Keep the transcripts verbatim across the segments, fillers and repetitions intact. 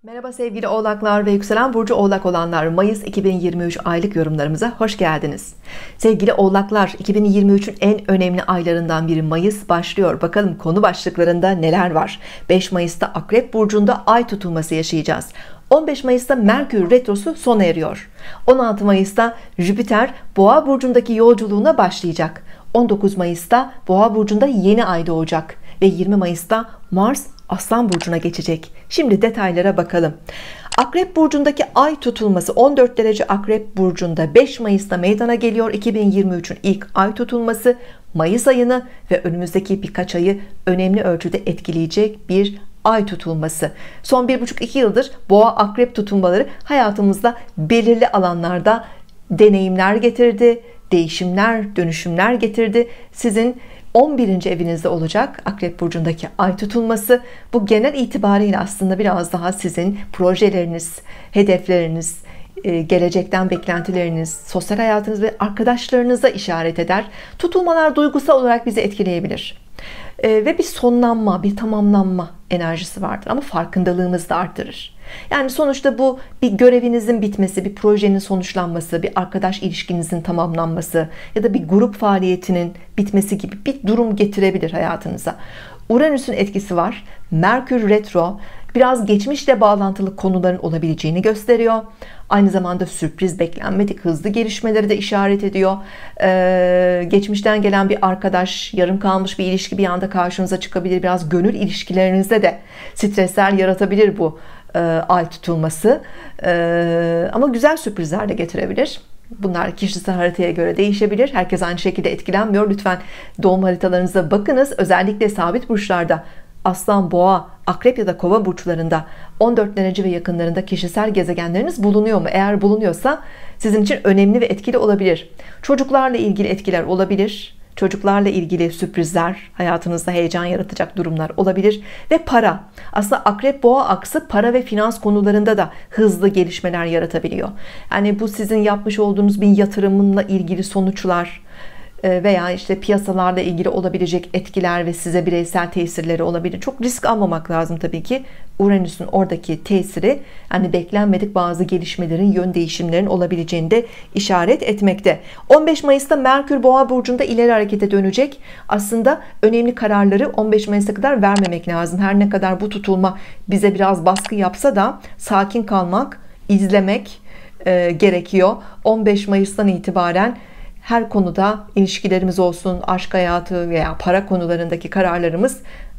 Merhaba sevgili oğlaklar ve yükselen burcu oğlak olanlar, Mayıs iki bin yirmi üç aylık yorumlarımıza hoş geldiniz. Sevgili oğlaklar, iki bin yirmi üçün en önemli aylarından biri Mayıs başlıyor. Bakalım konu başlıklarında neler var? beş Mayıs'ta Akrep burcunda ay tutulması yaşayacağız. on beş Mayıs'ta Merkür retrosu sona eriyor. on altı Mayıs'ta Jüpiter Boğa burcundaki yolculuğuna başlayacak. on dokuz Mayıs'ta Boğa burcunda yeni ay doğacak ve yirmi Mayıs'ta Mars Aslan burcuna geçecek. Şimdi detaylara bakalım. Akrep burcundaki ay tutulması on dört derece Akrep burcunda beş Mayıs'ta meydana geliyor. iki bin yirmi üçün ilk ay tutulması Mayıs ayını ve önümüzdeki birkaç ayı önemli ölçüde etkileyecek bir ay tutulması. Son bir buçuk iki yıldır Boğa Akrep tutulmaları hayatımızda belirli alanlarda deneyimler getirdi, değişimler, dönüşümler getirdi. Sizin on birinci evinizde olacak Akrep burcundaki ay tutulması. Bu genel itibariyle aslında biraz daha sizin projeleriniz, hedefleriniz, gelecekten beklentileriniz, sosyal hayatınız ve arkadaşlarınıza işaret eder. Tutulmalar duygusal olarak bizi etkileyebilir ve bir sonlanma, bir tamamlanma enerjisi vardır ama farkındalığımızı da artırır. Yani sonuçta bu bir görevinizin bitmesi, bir projenin sonuçlanması, bir arkadaş ilişkinizin tamamlanması ya da bir grup faaliyetinin bitmesi gibi bir durum getirebilir hayatınıza. Uranüs'ün etkisi var. Merkür retro biraz geçmişle bağlantılı konuların olabileceğini gösteriyor. Aynı zamanda sürpriz, beklenmedik hızlı gelişmeleri de işaret ediyor. Ee, geçmişten gelen bir arkadaş, yarım kalmış bir ilişki bir anda karşınıza çıkabilir. Biraz gönül ilişkilerinizde de stresler yaratabilir bu e, ay tutulması. E, ama güzel sürprizler de getirebilir. Bunlar kişisel haritaya göre değişebilir. Herkes aynı şekilde etkilenmiyor. Lütfen doğum haritalarınıza bakınız. Özellikle sabit burçlarda Aslan, Boğa, Akrep ya da Kova burçlarında on dört derece ve yakınlarında kişisel gezegenleriniz bulunuyor mu? Eğer bulunuyorsa sizin için önemli ve etkili olabilir. Çocuklarla ilgili etkiler olabilir. Çocuklarla ilgili sürprizler, hayatınızda heyecan yaratacak durumlar olabilir. Ve para. Aslında Akrep Boğa aksı para ve finans konularında da hızlı gelişmeler yaratabiliyor. Yani bu sizin yapmış olduğunuz bir yatırımınla ilgili sonuçlar veya işte piyasalarla ilgili olabilecek etkiler ve size bireysel tesirleri olabilir. Çok risk almamak lazım tabii ki. Uranüs'ün oradaki tesiri, yani beklenmedik bazı gelişmelerin, yön değişimlerin olabileceğini de işaret etmekte. on beş Mayıs'ta Merkür Boğa burcunda ileri harekete dönecek. Aslında önemli kararları on beş Mayıs'a kadar vermemek lazım. Her ne kadar bu tutulma bize biraz baskı yapsa da sakin kalmak, izlemek e, gerekiyor. on beş Mayıs'tan itibaren her konuda, ilişkilerimiz olsun, aşk hayatı veya para konularındaki kararlarımız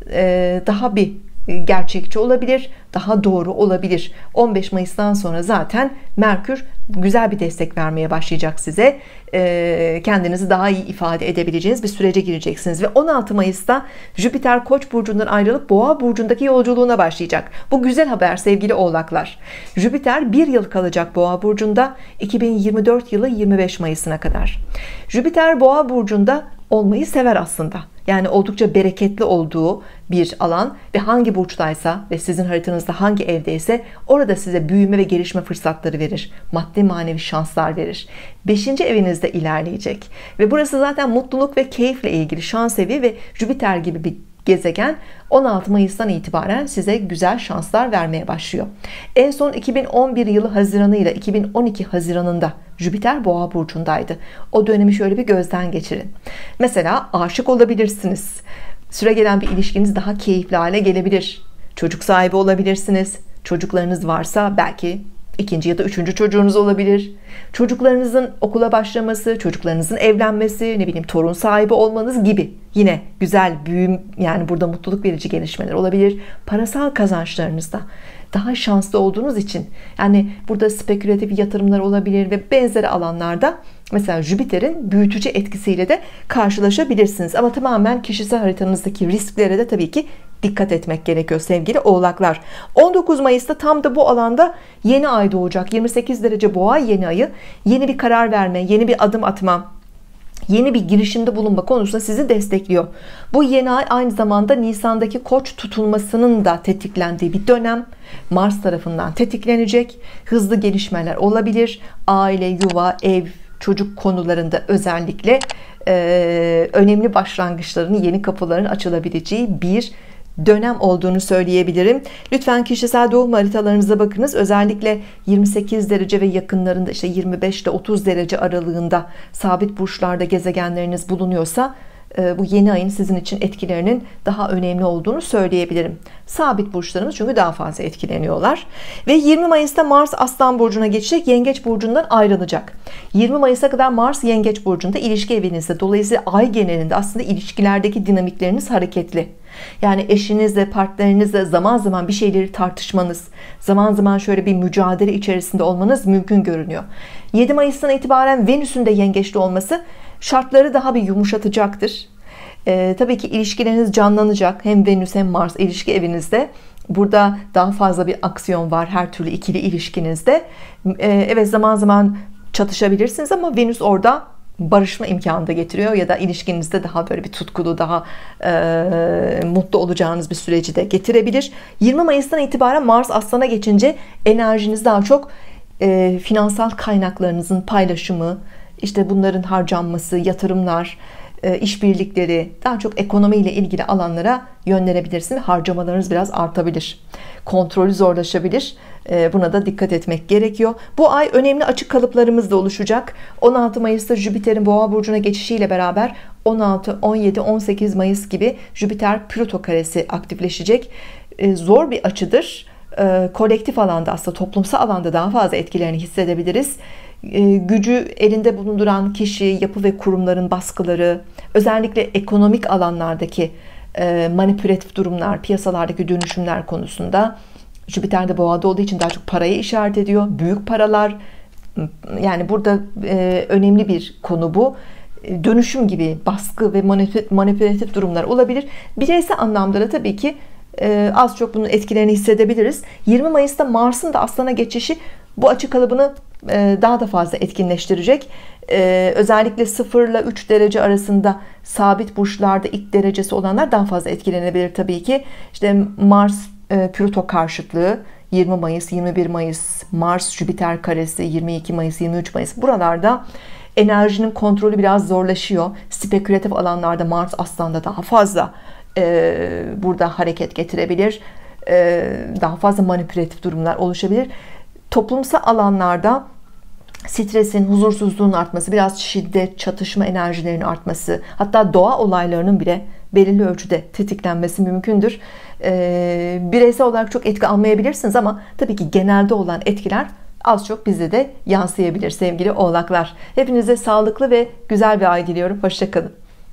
daha bir gerçekçi olabilir, daha doğru olabilir. on beş Mayıs'tan sonra zaten Merkür güzel bir destek vermeye başlayacak size. Kendinizi daha iyi ifade edebileceğiniz bir sürece gireceksiniz. Ve on altı Mayıs'ta Jüpiter Koç burcundan ayrılıp Boğa burcundaki yolculuğuna başlayacak. Bu güzel haber sevgili oğlaklar. Jüpiter bir yıl kalacak Boğa burcunda, iki bin yirmi dört yılı yirmi beş Mayıs'ına kadar. Jüpiter Boğa burcunda olmayı sever aslında. Yani oldukça bereketli olduğu bir alan ve hangi burçtaysa ve sizin haritanızda hangi evdeyse orada size büyüme ve gelişme fırsatları verir. Maddi manevi şanslar verir. beşinci evinizde ilerleyecek. Ve burası zaten mutluluk ve keyifle ilgili şans evi ve Jüpiter gibi bir gezegen on altı Mayıs'tan itibaren size güzel şanslar vermeye başlıyor. En son iki bin on bir yılı Haziranı ile iki bin on iki Haziran'ında Jüpiter Boğa burcundaydı. O dönemi şöyle bir gözden geçirin. Mesela aşık olabilirsiniz. Süregelen bir ilişkiniz daha keyifli hale gelebilir. Çocuk sahibi olabilirsiniz. Çocuklarınız varsa belki ikinci ya da üçüncü çocuğunuz olabilir. Çocuklarınızın okula başlaması, çocuklarınızın evlenmesi, ne bileyim torun sahibi olmanız gibi yine güzel büyüm, yani burada mutluluk verici gelişmeler olabilir. Parasal kazançlarınızda daha şanslı olduğunuz için, yani burada spekülatif yatırımlar olabilir ve benzeri alanlarda mesela Jüpiter'in büyütücü etkisiyle de karşılaşabilirsiniz. Ama tamamen kişisel haritanızdaki risklere de tabii ki dikkat etmek gerekiyor sevgili oğlaklar. on dokuz Mayıs'ta tam da bu alanda yeni ay doğacak. yirmi sekiz derece Boğa yeni ayı. Yeni bir karar verme, yeni bir adım atma, yeni bir girişimde bulunma konusunda sizi destekliyor. Bu yeni ay aynı zamanda Nisan'daki Koç tutulmasının da tetiklendiği bir dönem. Mars tarafından tetiklenecek. Hızlı gelişmeler olabilir. Aile, yuva, ev, çocuk konularında özellikle e, önemli başlangıçların, yeni kapıların açılabileceği bir dönem olduğunu söyleyebilirim. Lütfen kişisel doğum haritalarınıza bakınız. Özellikle yirmi sekiz derece ve yakınlarında, işte yirmi beş ile otuz derece aralığında sabit burçlarda gezegenleriniz bulunuyorsa bu yeni ayın sizin için etkilerinin daha önemli olduğunu söyleyebilirim. Sabit burçlarımız çünkü daha fazla etkileniyorlar. Ve yirmi Mayıs'ta Mars Aslan burcuna geçecek, Yengeç burcundan ayrılacak. yirmi Mayıs'a kadar Mars Yengeç burcunda, ilişki evinizde. Dolayısıyla ay genelinde aslında ilişkilerdeki dinamikleriniz hareketli. Yani eşinizle, partnerinizle zaman zaman bir şeyleri tartışmanız, zaman zaman şöyle bir mücadele içerisinde olmanız mümkün görünüyor. yedi Mayıs'tan itibaren Venüs'ün de yengeçli olması şartları daha bir yumuşatacaktır. Ee, tabii ki ilişkileriniz canlanacak. Hem Venüs hem Mars ilişki evinizde. Burada daha fazla bir aksiyon var her türlü ikili ilişkinizde. Ee, evet, zaman zaman çatışabilirsiniz ama Venüs orada barışma imkanı da getiriyor ya da ilişkinizde daha böyle bir tutkulu, daha e, mutlu olacağınız bir süreci de getirebilir. yirmi Mayıs'tan itibaren Mars Aslan'a geçince enerjiniz daha çok e, finansal kaynaklarınızın paylaşımı, işte bunların harcanması, yatırımlar, işbirlikleri, daha çok ekonomiyle ilgili alanlara yönlenebilirsiniz. Harcamalarınız biraz artabilir. Kontrolü zorlaşabilir. Buna da dikkat etmek gerekiyor. Bu ay önemli açık kalıplarımız da oluşacak. on altı Mayıs'ta Jüpiter'in Boğa burcuna geçişiyle beraber on altı, on yedi, on sekiz Mayıs gibi Jüpiter Plüto karesi aktifleşecek. Zor bir açıdır. Kolektif alanda, aslında toplumsal alanda daha fazla etkilerini hissedebiliriz. Gücü elinde bulunduran kişi, yapı ve kurumların baskıları, özellikle ekonomik alanlardaki manipülatif durumlar, piyasalardaki dönüşümler konusunda. Jüpiter de Boğa'da olduğu için daha çok parayı işaret ediyor. Büyük paralar, yani burada önemli bir konu bu. Dönüşüm gibi baskı ve manipülatif durumlar olabilir. Bireysel anlamda da tabii ki az çok bunun etkilerini hissedebiliriz. yirmi Mayıs'ta Mars'ın da Aslan'a geçişi bu açı kalıbını daha da fazla etkinleştirecek. Özellikle sıfır ile üç derece arasında sabit burçlarda ilk derecesi olanlar daha fazla etkilenebilir tabii ki. İşte Mars Plüto karşıtlığı yirmi Mayıs, yirmi bir Mayıs, Mars Jüpiter karesi yirmi iki Mayıs, yirmi üç Mayıs, buralarda enerjinin kontrolü biraz zorlaşıyor. Spekülatif alanlarda Mars Aslan'da daha fazla burada hareket getirebilir. Daha fazla manipülatif durumlar oluşabilir. Toplumsal alanlarda stresin, huzursuzluğun artması, biraz şiddet, çatışma enerjilerinin artması, hatta doğa olaylarının bile belirli ölçüde tetiklenmesi mümkündür. Ee, bireysel olarak çok etki almayabilirsiniz ama tabii ki genelde olan etkiler az çok bize de yansıyabilir sevgili oğlaklar. Hepinize sağlıklı ve güzel bir ay diliyorum. Hoşça kalın.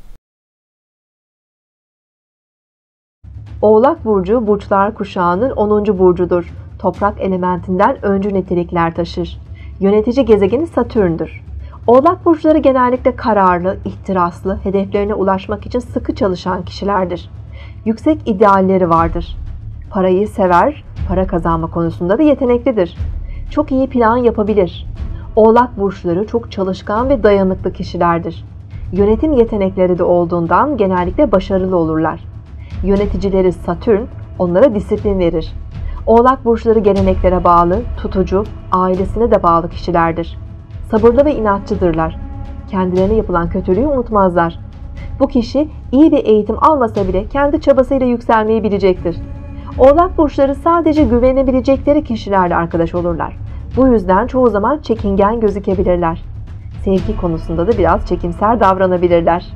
Oğlak burcu burçlar kuşağının onuncu burcudur. Toprak elementinden öncü nitelikler taşır. Yönetici gezegeni Satürn'dür. Oğlak burçları genellikle kararlı, ihtiraslı, hedeflerine ulaşmak için sıkı çalışan kişilerdir. Yüksek idealleri vardır. Parayı sever, para kazanma konusunda da yeteneklidir. Çok iyi plan yapabilir. Oğlak burçları çok çalışkan ve dayanıklı kişilerdir. Yönetim yetenekleri de olduğundan genellikle başarılı olurlar. Yöneticileri Satürn onlara disiplin verir. Oğlak burçları geleneklere bağlı, tutucu, ailesine de bağlı kişilerdir. Sabırlı ve inatçıdırlar. Kendilerine yapılan kötülüğü unutmazlar. Bu kişi iyi bir eğitim almasa bile kendi çabasıyla yükselmeyi bilecektir. Oğlak burçları sadece güvenebilecekleri kişilerle arkadaş olurlar. Bu yüzden çoğu zaman çekingen gözükebilirler. Sevgi konusunda da biraz çekimser davranabilirler.